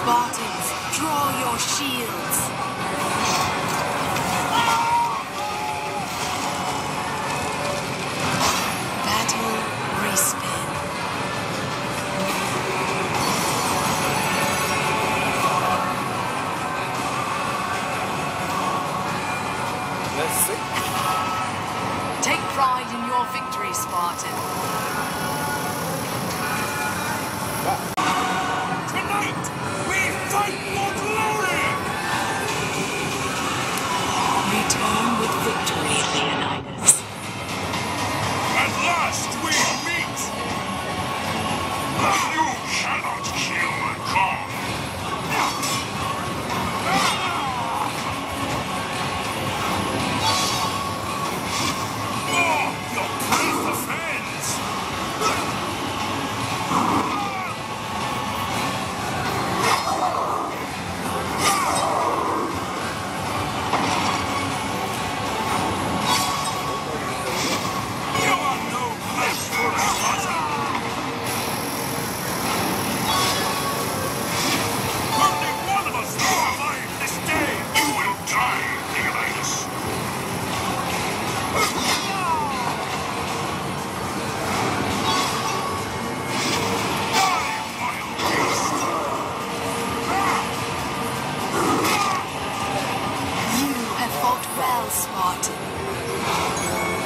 Spartans, draw your shields. Battle respin. Let's see. Take pride in your victory, Spartan. Tonight, we fight for glory! Return with victory, Leonidas. At last we meet! You cannot kill my god! Oh, your brave defense! You are no match for Sparta! Only one of us will survive this day! You will die, Leonidas! Die, vile beast! You have fought well, Spartan.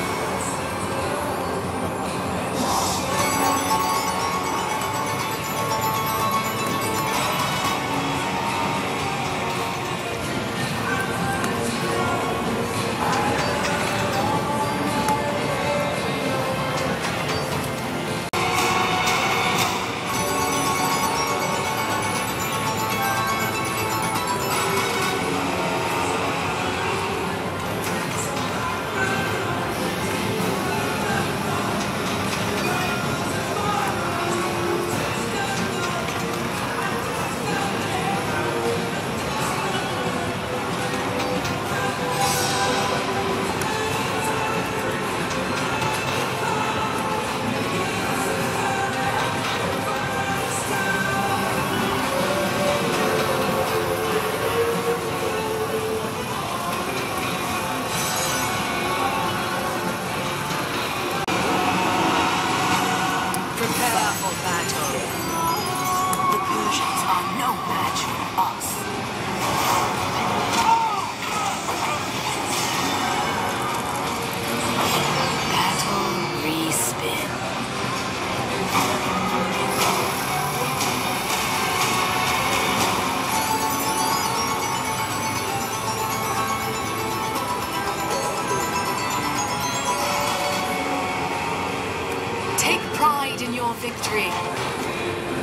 Prepare for battle. The Persians are no match for us. Battle respin. Take pride in your victory.